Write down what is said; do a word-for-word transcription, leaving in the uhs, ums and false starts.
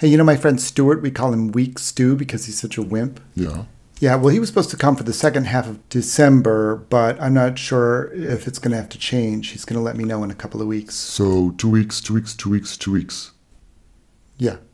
Hey, you know my friend Stuart? We call him Weak Stu because he's such a wimp. Yeah. Yeah, well, he was supposed to come for the second half of December, but I'm not sure if it's going to have to change. He's going to let me know in a couple of weeks. So two weeks, two weeks, two weeks, two weeks. Yeah.